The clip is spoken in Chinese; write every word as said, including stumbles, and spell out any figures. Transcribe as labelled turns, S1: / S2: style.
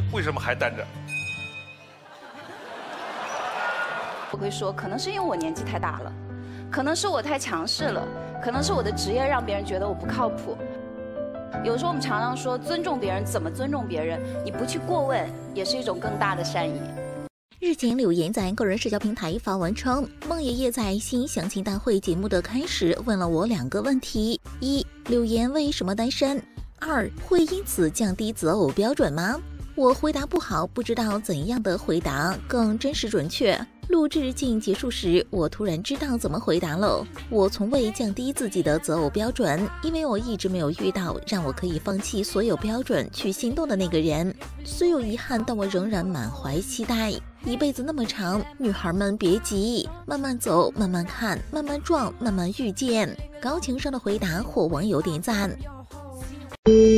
S1: 为什么还单着？
S2: 我会说，可能是因为我年纪太大了，可能是我太强势了，可能是我的职业让别人觉得我不靠谱。有时候我们常常说尊重别人，怎么尊重别人？你不去过问，也是一种更大的善意。
S3: 日前，柳岩在个人社交平台发文称，孟爷爷在新相亲大会节目的开始问了我两个问题：一、柳岩为什么单身？二、会因此降低择偶标准吗？我回答不好，不知道怎样的回答更真实准确。录制近结束时，我突然知道怎么回答了。我从未降低自己的择偶标准，因为我一直没有遇到让我可以放弃所有标准去行动的那个人。虽有遗憾，但我仍然满怀期待。一辈子那么长，女孩们别急，慢慢走，慢慢看，慢慢撞，慢慢遇见。高情商的回答获网友点赞。